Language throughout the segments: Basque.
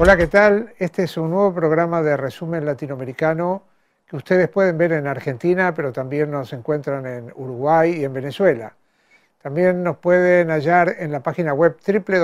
Hola, ¿qué tal? Este es un nuevo programa de resumen latinoamericano que ustedes pueden ver en Argentina, pero también nos encuentran en Uruguay y en Venezuela. También nos pueden hallar en la página web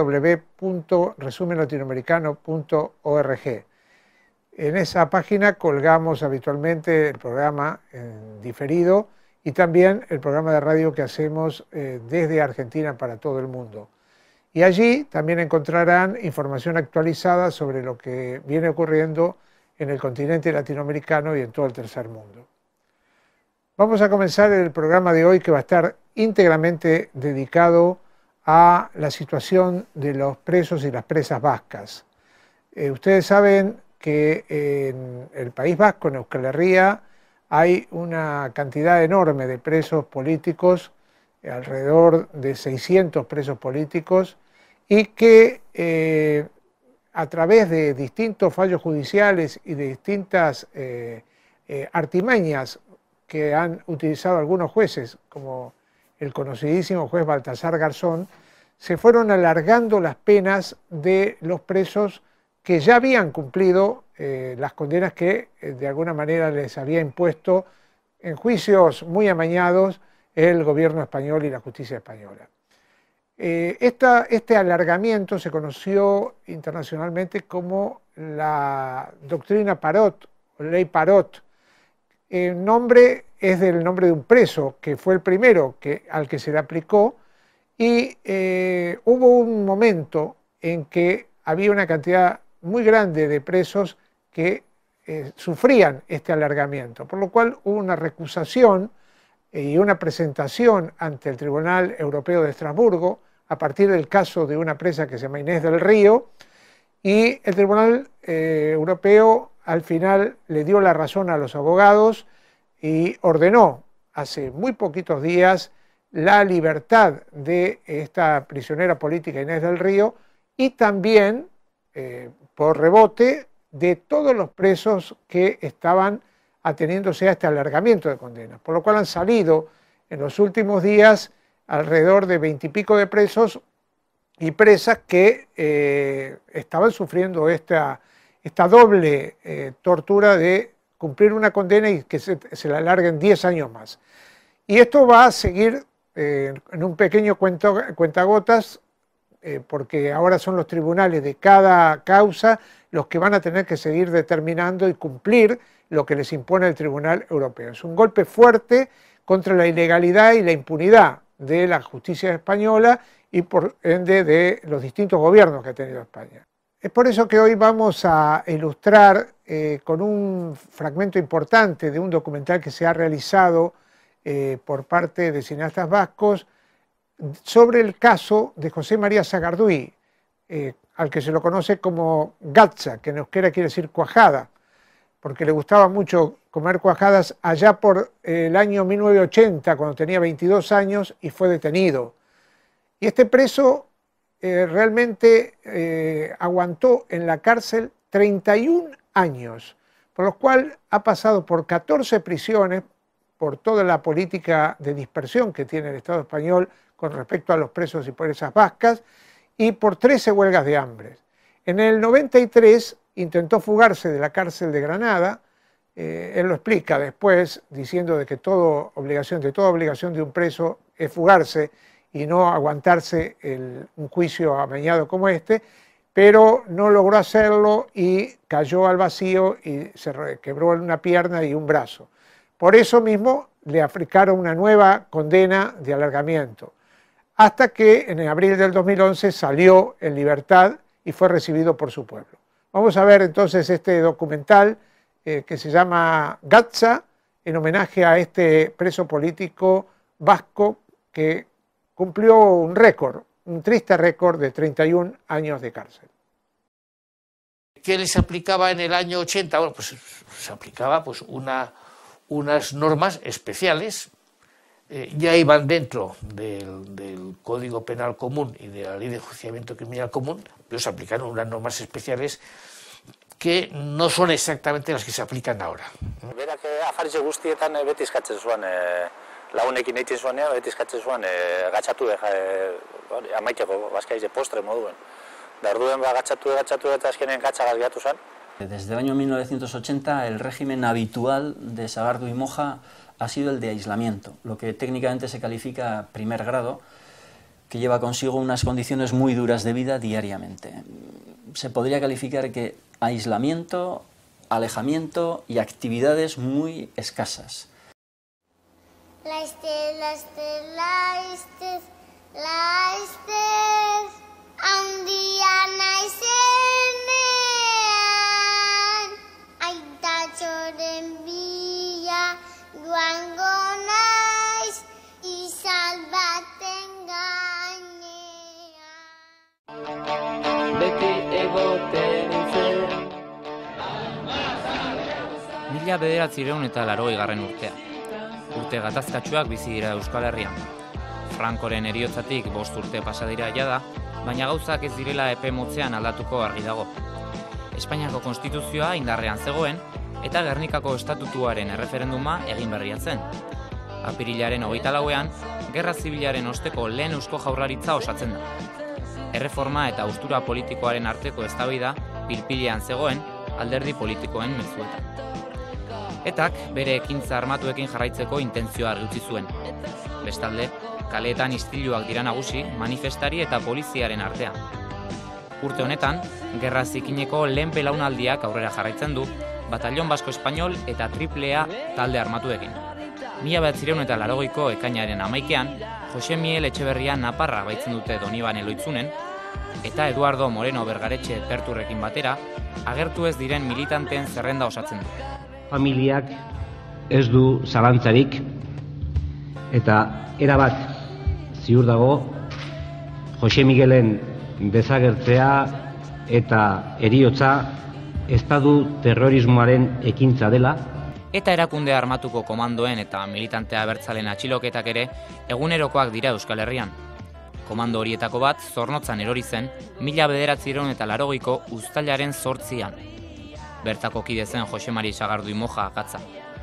www.resumenlatinoamericano.org. En esa página colgamos habitualmente el programa en diferido y también el programa de radio que hacemos desde Argentina para todo el mundo. Y allí también encontrarán información actualizada sobre lo que viene ocurriendo en el continente latinoamericano y en todo el tercer mundo. Vamos a comenzar el programa de hoy, que va a estar íntegramente dedicado a la situación de los presos y las presas vascas. Ustedes saben que en el País Vasco, en Euskal Herria, hay una cantidad enorme de presos políticos, alrededor de 600 presos políticos, y que a través de distintos fallos judiciales y de distintas artimañas que han utilizado algunos jueces, como el conocidísimo juez Baltasar Garzón, se fueron alargando las penas de los presos que ya habían cumplido las condenas que de alguna manera les había impuesto en juicios muy amañados el gobierno español y la justicia española. Este alargamiento se conoció internacionalmente como la doctrina Parot, o ley Parot. El nombre es del nombre de un preso, que fue el primero al que se le aplicó, y hubo un momento en que había una cantidad muy grande de presos que sufrían este alargamiento, por lo cual hubo una recusación y una presentación ante el Tribunal Europeo de Estrasburgo a partir del caso de una presa que se llama Inés del Río, y el Tribunal Europeo al final le dio la razón a los abogados y ordenó hace muy poquitos días la libertad de esta prisionera política Inés del Río y también, por rebote, de todos los presos que estaban ateniéndose a este alargamiento de condenas, por lo cual han salido en los últimos días alrededor de 20 y pico de presos y presas que estaban sufriendo esta doble tortura de cumplir una condena y que se la alarguen 10 años más. Y esto va a seguir en un pequeño cuentagotas, porque ahora son los tribunales de cada causa los que van a tener que seguir determinando y cumplir lo que les impone el Tribunal Europeo. Es un golpe fuerte contra la ilegalidad y la impunidad de la justicia española y por ende de los distintos gobiernos que ha tenido España. Es por eso que hoy vamos a ilustrar con un fragmento importante de un documental que se ha realizado por parte de cineastas vascos sobre el caso de José María Sagardui, al que se lo conoce como gatza, que en euskera quiere decir cuajada, porque le gustaba mucho comer cuajadas allá por el año 1980, cuando tenía 22 años y fue detenido. Y este preso realmente aguantó en la cárcel 31 años, por lo cual ha pasado por 14 prisiones por toda la política de dispersión que tiene el Estado español con respecto a los presos y presas vascas, y por 13 huelgas de hambre. En el 93 intentó fugarse de la cárcel de Granada. Él lo explica después diciendo de que toda obligación de un preso es fugarse y no aguantarse un juicio amañado como este, pero no logró hacerlo y cayó al vacío y se quebró una pierna y un brazo. Por eso mismo le aplicaron una nueva condena de alargamiento, hasta que en abril del 2011 salió en libertad y fue recibido por su pueblo. Vamos a ver entonces este documental que se llama Gatza, en homenaje a este preso político vasco que cumplió un récord, un triste récord de 31 años de cárcel. ¿Qué les aplicaba en el año 80? Bueno, pues se aplicaba pues unas normas especiales, ya iban dentro del Código Penal Común y de la Ley de Enjuiciamiento Criminal Común, pero se aplicaron unas normas especiales que no son exactamente las que se aplican ahora. Berak afaritze guztietan beti eskatzen zuen, lagunekin egiten zuenean, beti eskatzen zuen gatzatu amaitzeko bazkaize postre moduen. Da orduen gatxatu eta azkenean gatxagaz gehatu zen. Desde el año 1980 el régimen habitual de Sagardu y Moja ha sido el de aislamiento, lo que técnicamente se califica primer grado, que lleva consigo unas condiciones muy duras de vida diariamente. Se podría calificar que aislamiento, alejamiento y actividades muy escasas. Mila 1980 urtea. Urte gatazkatsuak bizi dira Euskal Herrian. Frankoren heriotzatik 5 urte pasa dira jada, baina gauzak ez direla epe motzean aldatuko argi dago. Espainiako konstituzioa indarrean zegoen eta Gernikako estatutuaren erreferenduma egin berria zen. Apirilaren 24ean, Gerra Zibilaren osteko lehen Eusko Jaurlaritza osatzen da. Erreforma eta haustura politikoaren arteko eztabaida pil-pilean zegoen alderdi politikoen mezuetan. Etak bere ekintza armatuekin jarraitzeko intentzioa argi utzi zuen. Bestalde, kaleetan istiluak dira nagusi manifestari eta poliziaren artean. Urte honetan, gerra zikineko lehen belaunaldiak aurrera jarraitzen du, Batallon Basko Espainol eta AAA talde armatuekin. 1980ko ekainaren 11ean, Jose Miel Etxeberria Naparra baitzen dute Donibane Loitzunen, eta Eduardo Moreno Bergaretxe Perturrekin batera, agertu ez diren militanteen zerrenda osatzen du. Familiak ez du zalantzarik, eta erabat ziur dago Jose Miguelen desagertzea eta heriotza estatu terrorismoaren ekintza dela. Eta erakunde armatuko komandoen eta militantea abertzalen atxiloketak ere egunerokoak dira Euskal Herrian. Komando horietako bat Zornotzan erori zen 1980ko uztailaren 8ean. Bertako kide zen Jose Mari Sagardu y Moja akatza.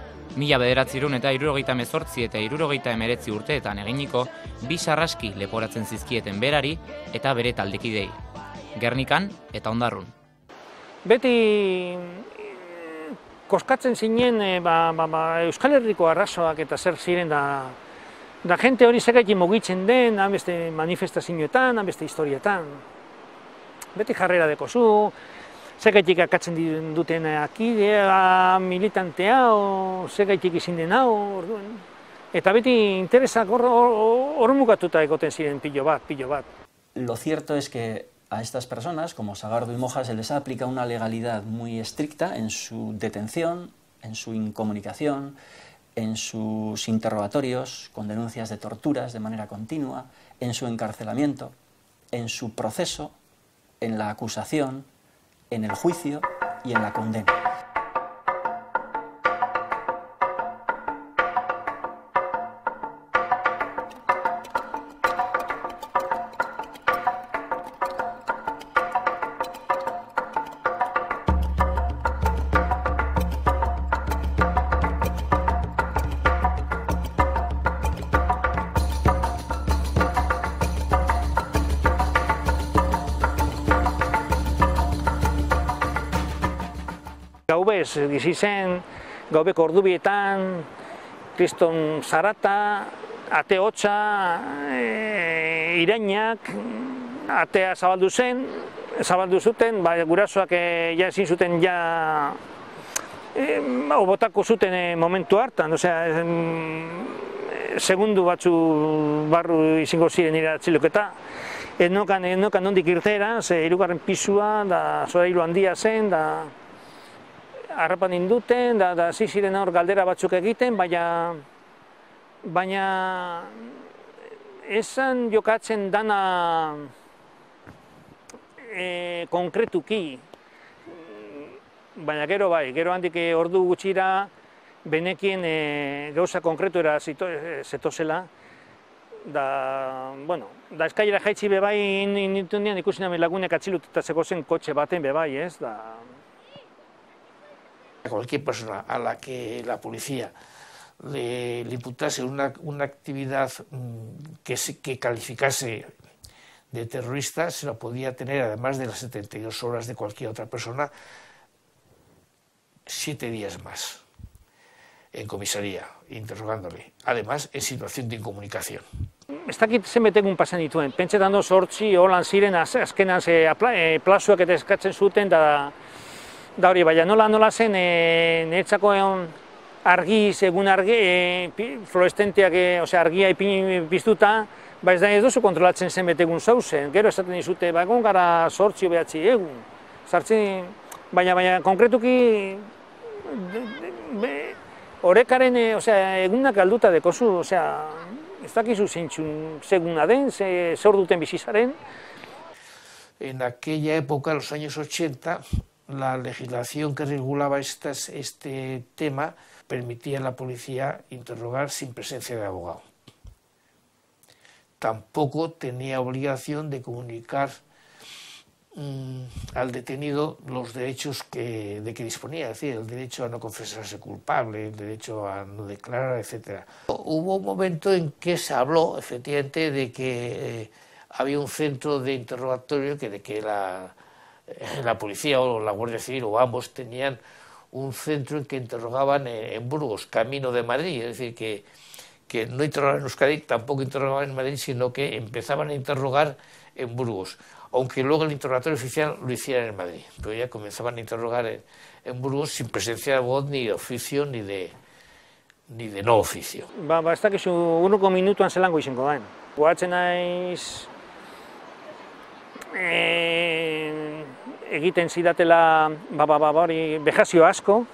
1978 eta 1979 urteetan eginiko bi sarraski leporatzen zizkieten berari eta bere taldekidei, Gernikan eta Ondarrun. Beti koskatzen zinen Euskal Herriko arrazoak eta zer ziren da jente hori zegaitik mugitzen den, beste manifestazioetan, beste historietan. Beti jarrera dekozu, zegaitik akatzen duten akidea, militantea, zegaitik izin den hau, eta beti interesak hor mugatuta egoten ziren pilo bat. Lo cierto es que a estas personas, como Sagardu y Moja, se les aplica una legalidad muy estricta en su detención, en su incomunicación, en sus interrogatorios con denuncias de torturas de manera continua, en su encarcelamiento, en su proceso, en la acusación, en el juicio y en la condena. Gaubez bizi zen, gaubeko ordubietan, kriston zarata, ate hotza, irainak, atea zabaldu zuten, gurasoak ja ezin zuten botako zuten momentu hartan, segundu batzu barru izango ziren ira atxiloketa. Enokan nondik irteera, ze 3. pisua, solairu handia zen, harrapan induten, da ziren hor galdera batzuk egiten, baina esan jokatzen dana konkretuki, baina gero handik ordu gutxira benekien gauza konkretuera zetozela, da eskailera jaitsi bebai nintunean ikusi namen lagunek atxilutatzeko zen kotxe baten bebai, ez, da... Cualquier persona a la que la policía le imputase una actividad que calificase de terrorista se lo podía tener, además de las 72 horas de cualquier otra persona, 7 días más en comisaría, interrogándole, además en situación de incomunicación. Ez dakit zenbat egun pasan dituen, pentsetan do 8 holan ziren azkenan plazuak eta eskatzen zuten da hori, baina nola zen niretzako argi, egun argi, fluoreszenteak, argia ipini piztuta, ba ez duzu kontrolatzen zenbat egun zauzen, gero esaten dizute, ba egon gara 8 behatzi egun, sartzen, baina konkretuki orekaren egunak galduta dekozu, ez dakizu zeintzun seguna den, zor duten bizizaren. En aquella época, los años 80, la legislación que regulaba este tema permitía a la policía interrogar sin presencia de abogado. Tampoco tenía obligación de comunicar al detenido los derechos de que disponía, es decir, el derecho a no confesarse culpable, el derecho a no declarar, etc. Hubo un momento en que se habló, efectivamente, de que había un centro de interrogatorio, de que la policía o la Guardia Civil o ambos tenían un centro en que interrogaban en Burgos, camino de Madrid, es decir, que no interrogaban en Euskadi, tampoco interrogaban en Madrid, sino que empezaban a interrogar en Burgos, aunque luego el interrogatorio oficial lo hicieran en Madrid, pero ya comenzaban a interrogar en Burgos sin presencia de voz, ni de oficio, ni de no oficio. Ez dakizu urruko minutuan zelango izango den. Goatzen naiz egiten zidatela hori bejazio asko,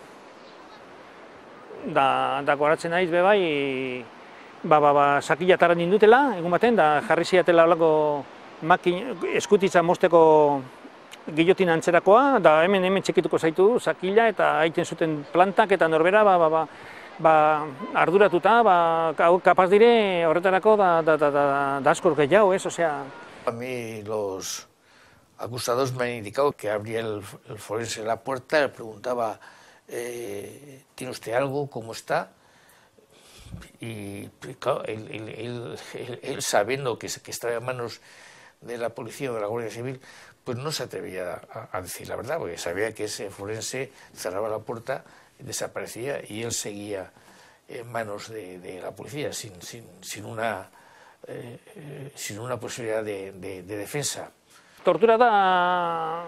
da goratzen naiz bebai, sakila taran nindutela, egun baten, da jarri zidatela olako eskutitza mosteko gillotin antzerakoa, da hemen txekituko zaitu sakila eta aiten zuten plantak eta norbera arduratuta, kapaz dire horretarako da askor gehiago, ez, osea. A mí los acusados me han indicado que abría el forense la puerta, le preguntaba, ¿tiene usted algo? ¿Cómo está? Y claro, él sabiendo que estaba en manos de la policía o de la Guardia Civil, pues no se atrevía a decir la verdad, porque sabía que ese forense cerraba la puerta, desaparecía y él seguía en manos de la policía sin una posibilidad de defensa. Tortura da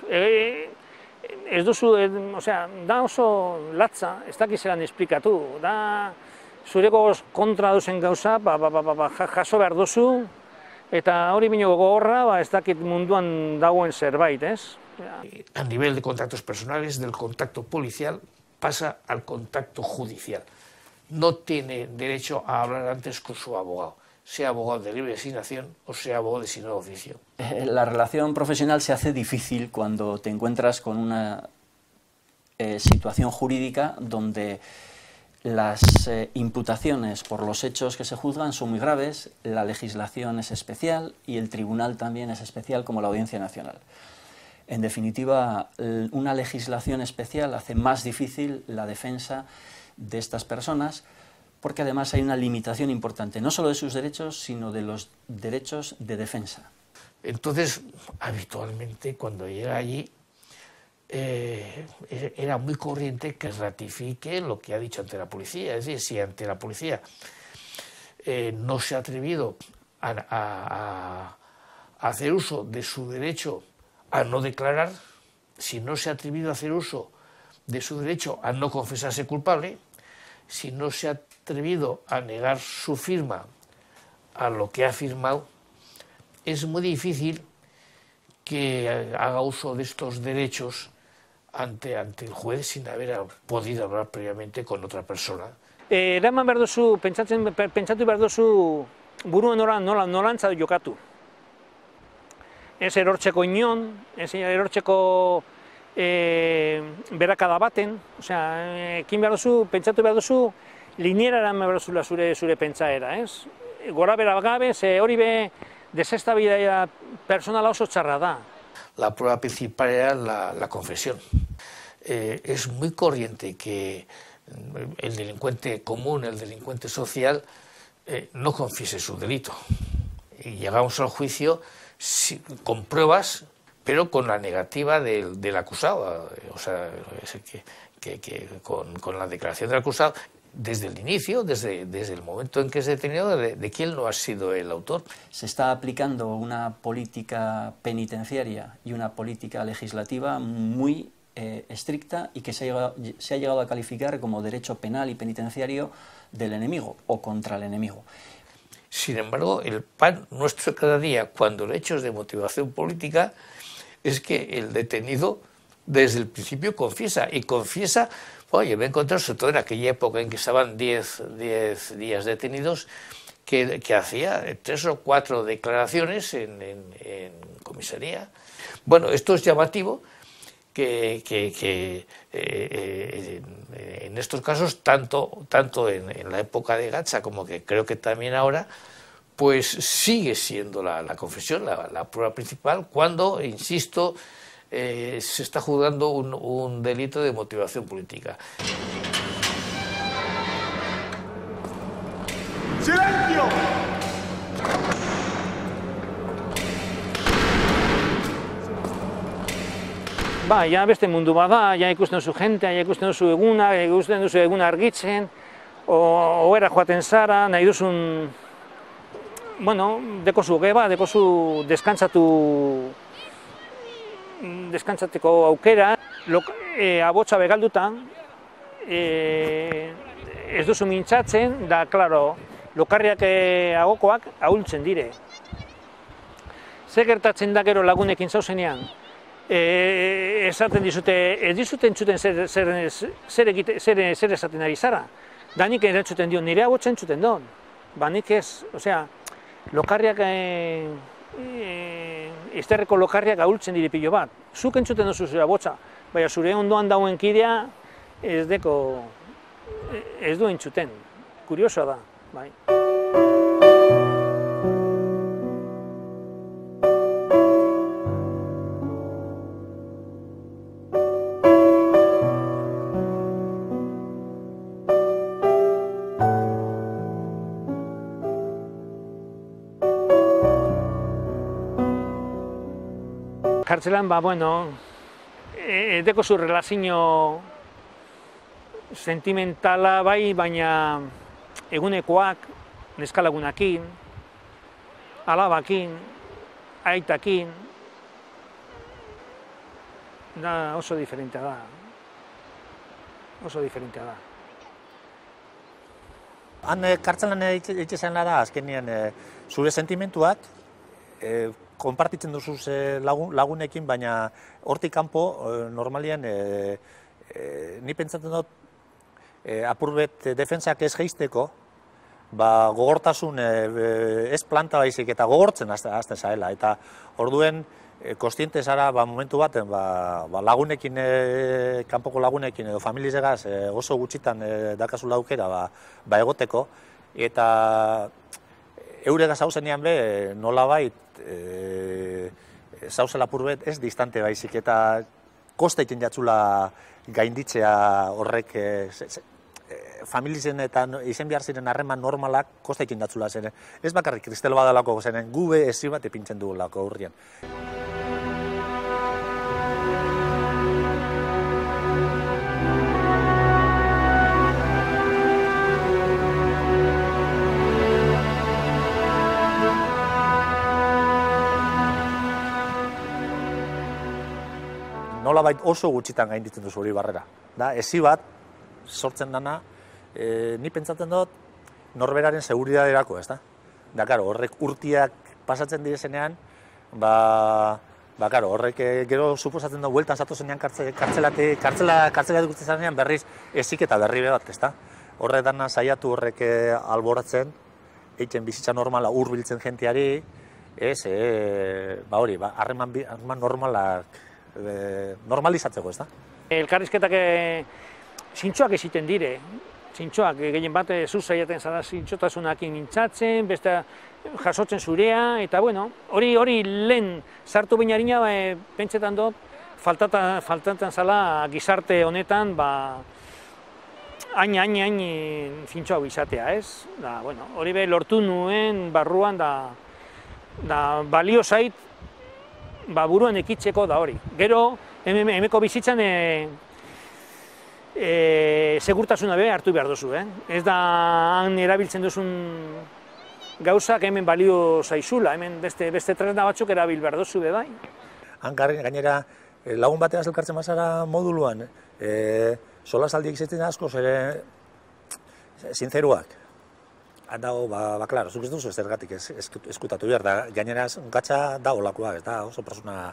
ez duzu, da oso latza, ez dakizelan esplikatu, da zureko kontra duzen gauza, jaso behar duzu, eta hori bino gogorra, ez dakit munduan dagoen zerbait, ez? A nivel de contactos personales, del contacto policial, pasa al contacto judicial. No tiene derecho a hablar antes con su abogado, sea abogado de libre designación o sea abogado designado de oficio. La relación profesional se hace difícil cuando te encuentras con una situación jurídica donde las imputaciones por los hechos que se juzgan son muy graves, la legislación es especial y el tribunal también es especial, como la Audiencia Nacional. En definitiva, una legislación especial hace más difícil la defensa de estas personas, porque además hay una limitación importante, no solo de sus derechos, sino de los derechos de defensa. Entonces, habitualmente, cuando llega allí, era muy corriente que ratifique lo que ha dicho ante la policía. Es decir, si ante la policía no se ha atrevido a hacer uso de su derecho a no declarar, si no se ha atrevido a hacer uso de su derecho a no confesarse culpable, si no se ha atrevido a negar su firma a lo que ha firmado, es muy difícil que haga uso de estos derechos ante el juez sin haber podido hablar previamente con otra persona. Eraman behar duzu, pentsatu behar duzu buruan norantza jokatu. Ez erortzeko inon, ez erortzeko berakada baten, ekin behar duzu, pentsatu behar duzu, linearan behar duzula zure pentsaera, ez? Gora bera gabe, ze hori be desestabilidad personala oso txarra da. La prueba principal era la confesión. Es muy corriente que el delincuente común, el delincuente social, no confiese su delito. y llegamos al juicio con pruebas, pero con la negativa del acusado, o sea, con la declaración del acusado desde el inicio, desde el momento en que es detenido, de quién no ha sido el autor. Se está aplicando una política penitenciaria y una política legislativa muy estricta y que se ha llegado a calificar como derecho penal y penitenciario del enemigo o contra el enemigo. Sin embargo, el pan nuestro cada día, cuando el hecho es de motivación política, es que el detenido desde el principio confiesa, y confiesa, oye, me he encontrado, sobre todo en aquella época en que estaban 10 días detenidos, que hacía 3 o 4 declaraciones en comisaría. Bueno, esto es llamativo, que en estos casos, tanto en la época de Gacha como que creo que también ahora, pues sigue siendo la confesión la prueba principal cuando, insisto, se está juzgando un delito de motivación política. ¡Silencio! Ba, ja beste mundu bada, ja ikusten duzu jentea, ja ikusten duzu eguna argitzen, ohera joaten zara, nahi duzun, bueno, dekozu geba, dekozu deskantzateko aukera, abotsa begaldutan, ez duzu mintzatzen, da, klaro, lokarriak agokoak ahultzen dire. Zer gertatzen da gero lagunekin zauzenean? Esaten dizute, ez dizute entzuten zer esaten ari zara. Da nik entzuten dio, nire abotsa entzuten don. Ba nik ez, osea, lokarriak, izterreko lokarriak ahultzen dire pilo bat. Zuk entzuten duzu zure abotsa, baina zure ondoan dauen kidea ez du entzuten. Kuriosoa da, bai. Kartzelan, ba, bueno, deko zu relazio sentimentala bai, baina egunekoak, neskalagunakin, alabakin, aitakin, da oso diferentea da. Oso diferentea da. Han kartzelan itxezena da, azkenean zure sentimentuak, konpartitzen duzu lagunekin, baina hortik kanpo, normalian, ni pentsatzen dut, apurbet defentsak ez geizteko, gogortasun ez planta baizik eta gogortzen hasten zaela. Eta orduen, kostiente zara momentu baten, lagunekin, kanpoko lagunekin edo familizegaz oso gutxitan dakazula aukera egoteko, eta eurega zauzenean be, nolabait, zauzela apurbet ez distante baizik, eta kosta egiten jatzula gainditzea horrek familizen eta izen behar ziren harreman normalak kosta egiten jatzula zen. Ez bakarrik kristelo badalako zenen, gube ezi bat epintzen dugulako aurrian. Nolabait oso gutxitan gainditzen duzu hori barrera. Ezi bat, sortzen dana, ni pentsatzen dut norberaren seguridaderako, ez da? Da, karo, horrek urtiak pasatzen direzenean, horrek gero suposatzen da, bueltan zatozenean kartzela dugutzen zanean berriz ezik eta berri bat, ez da? Horrek dana saiatu horrek alboratzen, eitzen bizitza normala hurbiltzen jenteari, ez, harreman normalak normalizatzeko, ez da? Elkarrizketak zintxoak egiten dire. Zintxoak, gehien bat zuzaiaten zara zintxotasunakin mintzatzen, beste jasotzen zurea, eta bueno, hori lehen sartu bainarina, pentsetan dut, faltatzen zala gizarte honetan, hain zintxoak izatea, ez? Hori lortu nuen barruan, Da, balio zait, buruan ekitzeko da hori. Gero, hemeko bizitzan segurtasuna be hartu behar duzu. Ez da han erabiltzen duzun gauzak hemen balio zaizula, hemen beste tresna batzuk erabil behar duzu be bai. Han gainera, lagun bateaz elkartzen bazara moduluan, solasaldiak izaten asko ere sinceruak. Dago, klaro, zuk ez duzu zergatik eskutatu behar da, gainera gatza da olakoa, ez da, oso persona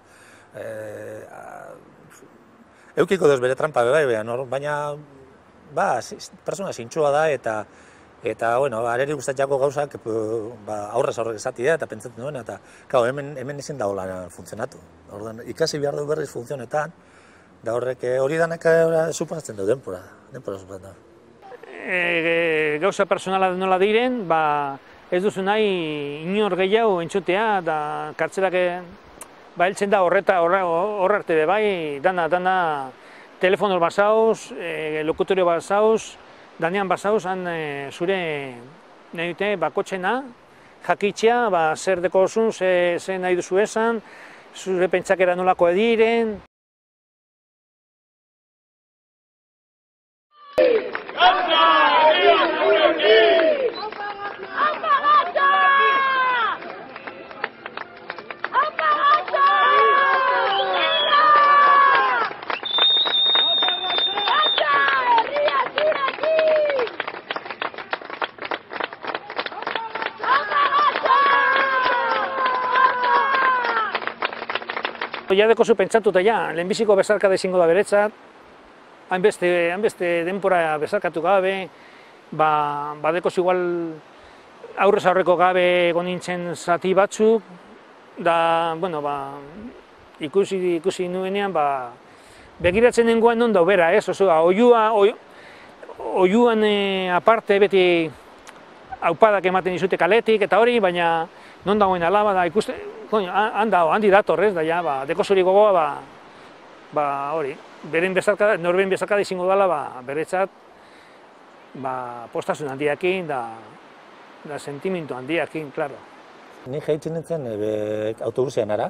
eukiko duz bere trampa bai, baina persona zintxua da eta bueno, areri gustatxako gauzak aurrez aurrek esatia eta pentsatzen duena, eta hemen ezin da hola funtzionatu. Ikasi behar du berriz funtzionetan, da horrek hori danak suposatzen du denpora suposatzen da. Gauza personala nola diren, ez duzu nahi inor gehiago entzutea, da kartzelak heltzen da horrarte be bai, dana telefono bazauz, lokutorio bazauz, danean bazauz, han zure nahi dute bakotxena, jakitzea, zer deko zuen, ze nahi duzu esan, zure pentsakera nolako ediren. Ja dekozu pentsatuta ja, lehenbiziko bezarkada izango da beretzat, hainbeste denpora bezarkatu gabe, badekoz igual aurrez aurreko gabe egon nintzen zati batzuk, da, bueno, ikusi nuenean, begiratzen nengoen non da bera, ez? Oiuan aparte beti aupadak ematen dizute kaletik eta hori, baina non dagoen alaba da ikusten, handi dator, ez, da ja, dekozuri gogoa, hori, norberen bezarkada izango dela, beretzat, postasun handiakin, da sentimentu handiakin, klaro. Ni jaitzen nintzen autobusean ara,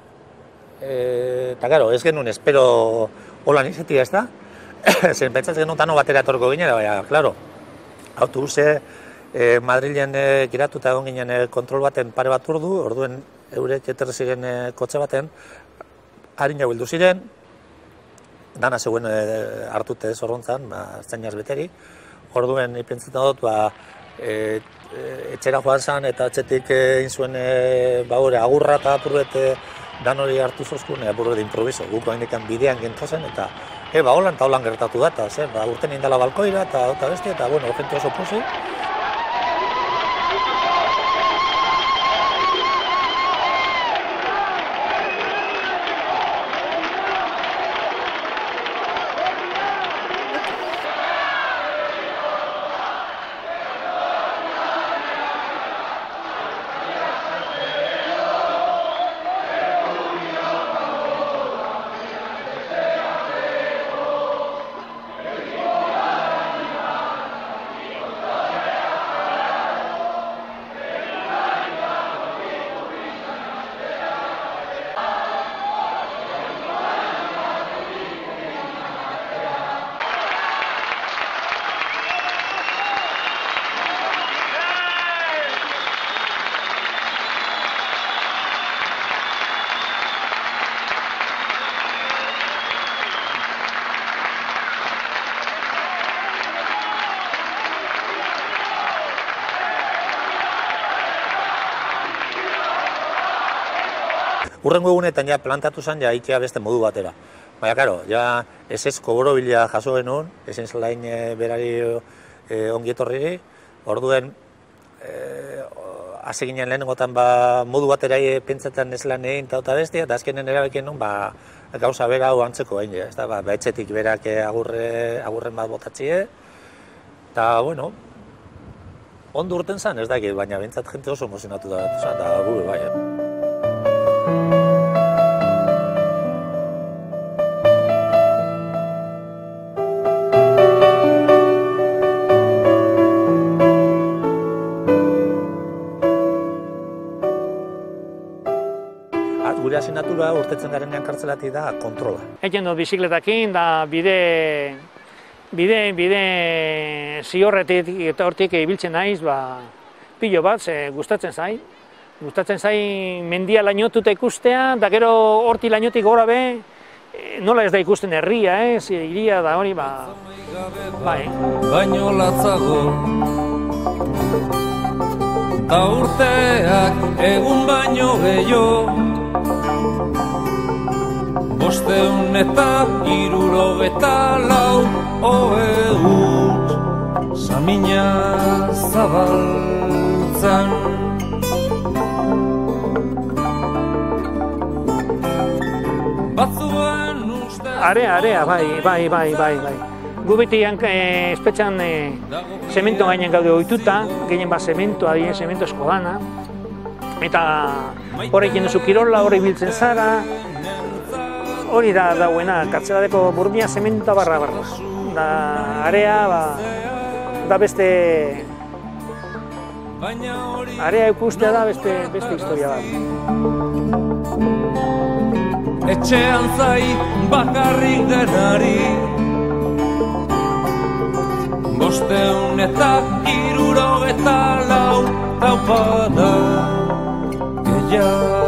eta gero, ez genuen espero holan izatea, ez da? Zen pentsatzen genuen tano batera etorko ginen, baina, klaro, autobuse Madrilen giratuta egon ginen kontrol baten pare bat orduen eurek eterri ziren kotxe baten, harina bildu ziren, dana zegoen hartute zorrontzan, ertzainaz beteri, orduen ipentzetan dut, etxera joan zen eta etxetik egin zuen agurra eta apurbet dan hori hartu zozkun, apurbet improviso, guk hainikan bidean gentozen, eta holan gertatu da, eta urten indala balkoira eta beste, eta bueno, gente oso pusi. Urrengo egunetan ja plantatu zen ja itea beste modu batera. Baina, karo, ja esezko borobila jaso genuen, ezin zelain berari ongietorriri, orduen hasi ginen lehenengotan modu batera pentsetan ez lan egin eta beste, eta azkenen erabekien nuen gauza bera hau antzeko egin, etxetik berak agurren bat botatzie, eta, bueno, ondo urten zen, ez dakit, baina bentsat jente oso emozionatu da gure, bai. gure asignatura urtetzen garenean kartzelatik da kontrola. Egin dut bizikletakin, da bide ziorretik eta hortik ibiltzen naiz, pilo bat, gustatzen zai. Gustatzen zai mendia lainotuta ikustea, da gero horti lainotik gora be, nola ez da ikusten herria, hiria da hori, Baino latzago, ta urteak egun baino gehiago, 574 urte samina zabaltzan. Area, bai. Gu beti espetxan zemento gainen gaude ohituta, gehien bat zemento, adien zemento esko dana. Eta horrek jenduzu kirola, horrek biltzen zara. Hori da dauena, kartzeladeko burmia zementa barra. Da area, da beste... Area ikustea da beste historia bat. Etxean zai bakarrik denari 574 taupada gehiago.